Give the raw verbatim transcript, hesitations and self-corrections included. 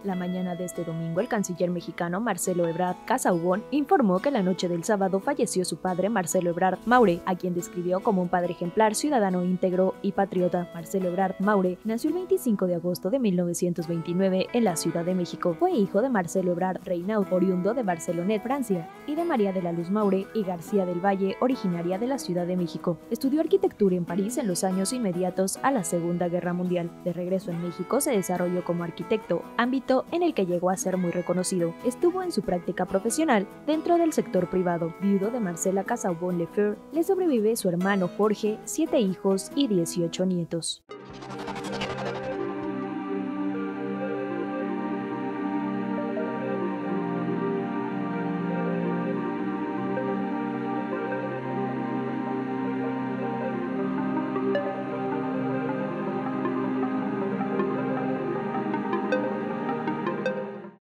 La mañana de este domingo, el canciller mexicano Marcelo Ebrard Casaubon informó que la noche del sábado falleció su padre Marcelo Ebrard Maure, a quien describió como un padre ejemplar, ciudadano íntegro y patriota. Marcelo Ebrard Maure nació el veinticinco de agosto de mil novecientos veintinueve en la Ciudad de México. Fue hijo de Marcelo Ebrard Reynaud, oriundo de Barcelonet, Francia, y de María de la Luz Maure y García del Valle, originaria de la Ciudad de México. Estudió arquitectura en París en los años inmediatos a la Segunda Guerra Mundial. De regreso en México, se desarrolló como arquitecto, ámbito en el que llegó a ser muy reconocido. Estuvo en su práctica profesional dentro del sector privado. Viudo de Marcela Casaubon Lefebvre, le sobrevive su hermano Jorge, siete hijos y dieciocho nietos.